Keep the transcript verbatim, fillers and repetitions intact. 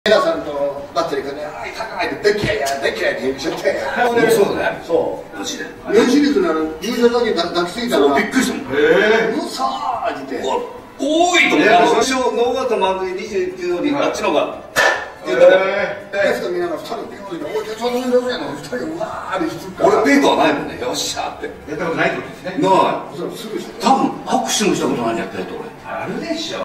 皆さんとバッテリーがね、あい、高いで、できやや、できやって言っちゃって。 そうね。 そう。 マジで。 年シリーズなら、優勝だけ抱きついたら。 びっくりしたもん。へえ。 うさーって。 多いと思う。最初、ノーアウト満塁にじゅうきゅうより、あっちのが。 へえ。レフト見ながら、二人で、おい、ちょっと上手やの、二人うわーってしてた。 俺、ペートはないもんね。よっしゃって。 やったことないってことですね。 ない。 それすぐして。 多分、拍手もしたことないんや、ペート俺。 あるでしょ。